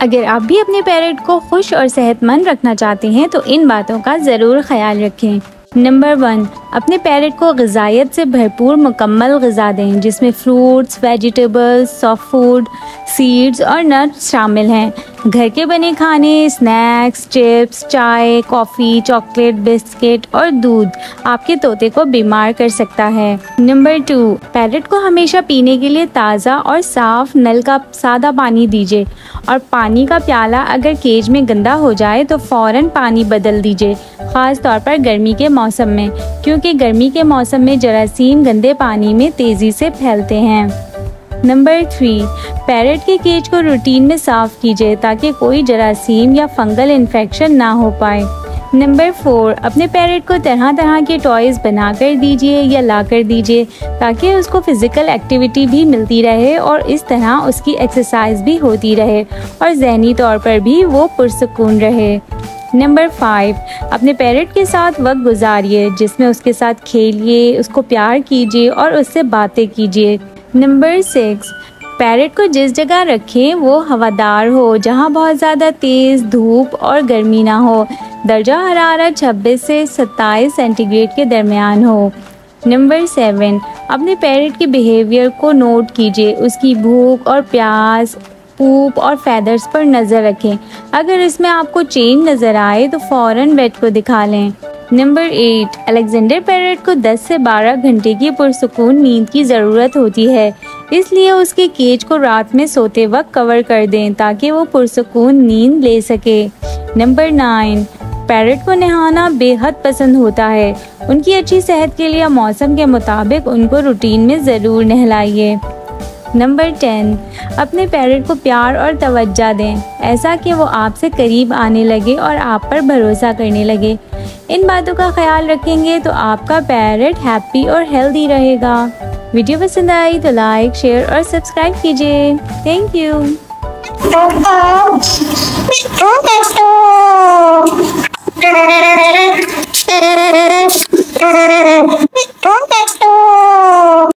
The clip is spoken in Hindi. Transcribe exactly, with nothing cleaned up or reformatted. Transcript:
अगर आप भी अपने पैरट को खुश और सेहतमंद रखना चाहते हैं तो इन बातों का ज़रूर ख्याल रखें। नंबर वन, अपने पैरट को ग़िज़ाइयत से भरपूर मुकम्मल ग़िज़ा दें, जिसमें fruits, vegetables, soft food, seeds और नट्स शामिल हैं। घर के बने खाने, स्नैक्स, चिप्स, चाय, कॉफ़ी, चॉकलेट, बिस्किट और दूध आपके तोते को बीमार कर सकता है। नंबर टू, पैरट को हमेशा पीने के लिए ताज़ा और साफ़ नल का सादा पानी दीजिए और पानी का प्याला अगर केज में गंदा हो जाए तो फ़ौरन पानी बदल दीजिए, ख़ास तौर पर गर्मी के मौसम में, क्योंकि गर्मी के मौसम में जरासीम गंदे पानी में तेज़ी से फैलते हैं। नंबर थ्री, पैरट के केज को रूटीन में साफ़ कीजिए ताकि कोई जरासीम या फंगल इन्फेक्शन ना हो पाए। नंबर फोर, अपने पैरट को तरह तरह के टॉयज़ बना कर दीजिए या ला कर दीजिए ताकि उसको फ़िज़िकल एक्टिविटी भी मिलती रहे और इस तरह उसकी एक्सरसाइज भी होती रहे और ज़हनी तौर पर भी वो पुरसुकून रहे। नंबर फाइव, अपने पैरट के साथ वक्त गुजारिए, जिसमें उसके साथ खेलिए, उसको प्यार कीजिए और उससे बातें कीजिए। नंबर सिक्स, पैरट को जिस जगह रखें वो हवादार हो, जहां बहुत ज़्यादा तेज़ धूप और गर्मी ना हो। दर्जा हरारत छब्बीस से सत्ताईस सेंटीग्रेड के दरमियान हो। नंबर सेवन, अपने पैरट के बिहेवियर को नोट कीजिए, उसकी भूख और प्यास, पूप और फैदर्स पर नज़र रखें। अगर इसमें आपको चेंज नज़र आए तो फ़ौरन वेट को दिखा लें। नंबर एट, अलेक्जेंडर पैरट को दस से बारह घंटे की पुरसुकून नींद की ज़रूरत होती है, इसलिए उसके केज को रात में सोते वक्त कवर कर दें ताकि वो पुरसुकून नींद ले सके। नंबर नाइन, पैरट को नहाना बेहद पसंद होता है। उनकी अच्छी सेहत के लिए मौसम के मुताबिक उनको रूटीन में ज़रूर नहलाइए। नंबर टेन, अपने पैरट को प्यार और तवज्जो दें, ऐसा कि वो आपसे करीब आने लगे और आप पर भरोसा करने लगे। इन बातों का ख्याल रखेंगे तो आपका पैरट हैप्पी और हेल्दी रहेगा। वीडियो पसंद आई तो लाइक, शेयर और सब्सक्राइब कीजिए। Thank you.